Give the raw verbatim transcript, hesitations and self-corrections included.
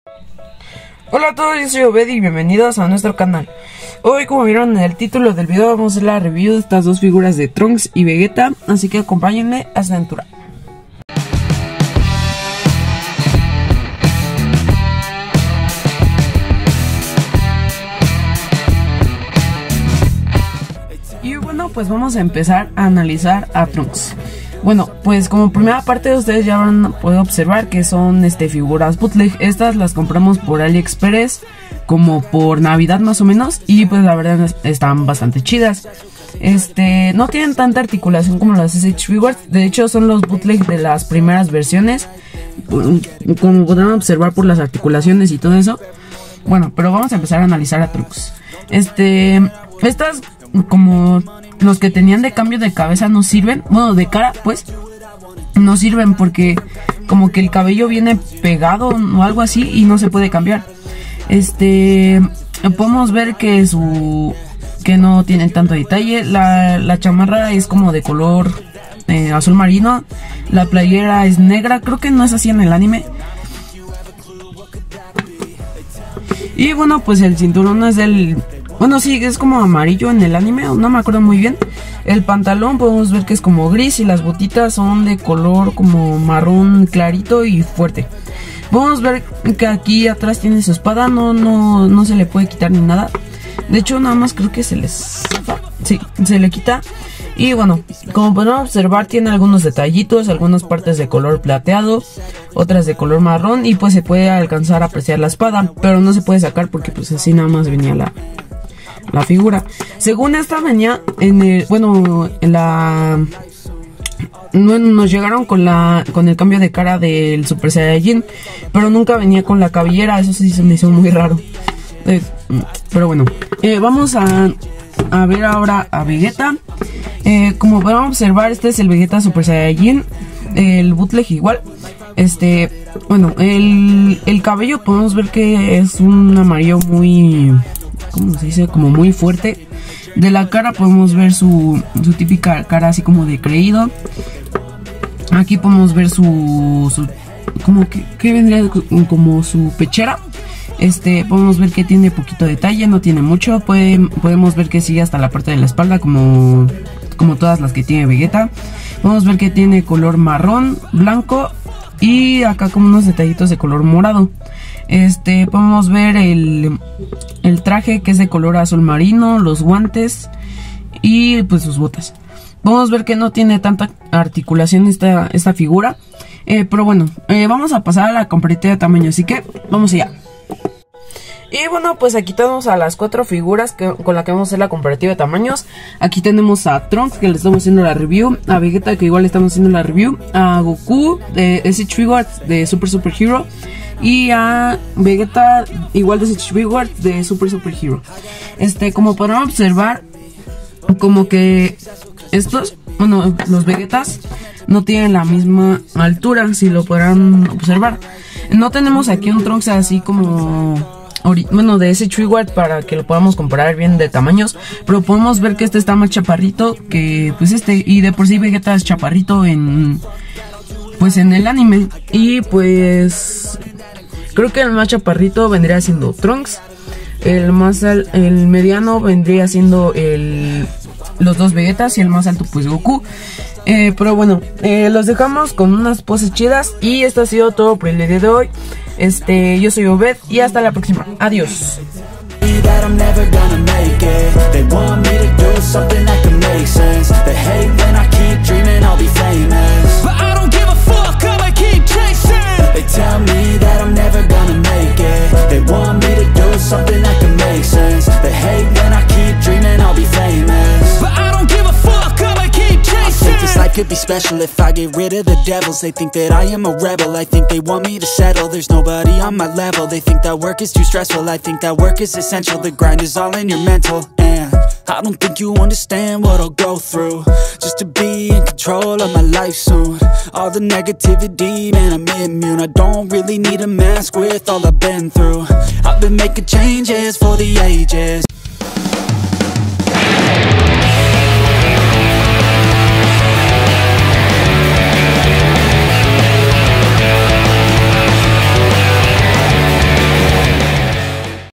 Hola a todos, yo soy Obed y bienvenidos a nuestro canal. Hoy, como vieron en el título del video, vamos a hacer la review de estas dos figuras de Trunks y Vegeta, así que acompáñenme a esta aventura. Y bueno, pues vamos a empezar a analizar a Trunks. Bueno, pues como primera parte ustedes ya van a poder observar que son este, figuras bootleg. Estas las compramos por AliExpress como por Navidad más o menos. Y pues la verdad están bastante chidas. Este, no tienen tanta articulación como las S H Figures. De hecho son los bootleg de las primeras versiones, como podrán observar por las articulaciones y todo eso. Bueno, pero vamos a empezar a analizar a Trunks. Este, estas como... los que tenían de cambio de cabeza no sirven, bueno, de cara pues no sirven porque como que el cabello viene pegado o algo así y no se puede cambiar. Este, podemos ver que su que no tienen tanto detalle. La, la chamarra es como de color eh, azul marino. La playera es negra, creo que no es así en el anime. Y bueno, pues el cinturón es del... bueno, sí, es como amarillo en el anime, no me acuerdo muy bien. El pantalón podemos ver que es como gris y las botitas son de color como marrón clarito y fuerte. Podemos ver que aquí atrás tiene su espada, no, no, no se le puede quitar ni nada. De hecho, nada más creo que se les... sí, se le quita. Y bueno, como podemos observar, tiene algunos detallitos, algunas partes de color plateado, otras de color marrón. Y pues se puede alcanzar a apreciar la espada, pero no se puede sacar porque pues así nada más venía la... la figura. Según esta venía en el, bueno, en la no, nos llegaron con la con el cambio de cara del Super Saiyajin, pero nunca venía con la cabellera. Eso sí se me hizo muy raro. Eh, pero bueno, eh, vamos a, a ver ahora a Vegeta. Eh, como podemos observar, este es el Vegeta Super Saiyajin, el bootleg igual. Este, bueno, el, el cabello podemos ver que es un amarillo muy... ¿cómo se dice? Como muy fuerte. De la cara podemos ver su, su típica cara así como de creído. Aquí podemos ver su... su como que, que vendría como su pechera. Este, podemos ver que tiene poquito detalle, no tiene mucho. Puede, podemos ver que sigue hasta la parte de la espalda como, como todas las que tiene Vegeta. Podemos ver que tiene color marrón, blanco y acá como unos detallitos de color morado. Este, podemos ver el, el traje que es de color azul marino, los guantes y pues sus botas. Podemos ver que no tiene tanta articulación esta, esta figura, eh, pero bueno, eh, vamos a pasar a la comparativa de tamaño, así que vamos allá. Y bueno, pues aquí tenemos a las cuatro figuras que, con las que vamos a hacer la comparativa de tamaños. Aquí tenemos a Trunks, que le estamos haciendo la review, a Vegeta, que igual le estamos haciendo la review, a Goku de S H Figures de Super Super Hero, y a Vegeta igual de S H Figures de Super Super Hero. Este, como podrán observar, como que estos, bueno, los Vegetas no tienen la misma altura, si lo podrán observar. No tenemos aquí un Trunks así como... bueno, de S H Figures para que lo podamos comparar bien de tamaños, pero podemos ver que este está más chaparrito que pues este, y de por sí Vegeta es chaparrito en pues en el anime. Y pues creo que el más chaparrito vendría siendo Trunks, el más al, el mediano vendría siendo el los dos Vegetas y el más alto pues Goku. Eh, pero bueno, eh, los dejamos con unas poses chidas y esto ha sido todo por el día de hoy. Este, yo soy Obed y hasta la próxima. Adiós. Could be special if I get rid of the devils. They think that I am a rebel, I think they want me to settle. There's nobody on my level, they think that work is too stressful. I think that work is essential, the grind is all in your mental. And I don't think you understand what I'll go through just to be in control of my life soon. All the negativity, man, I'm immune. I don't really need a mask with all I've been through. I've been making changes for the ages.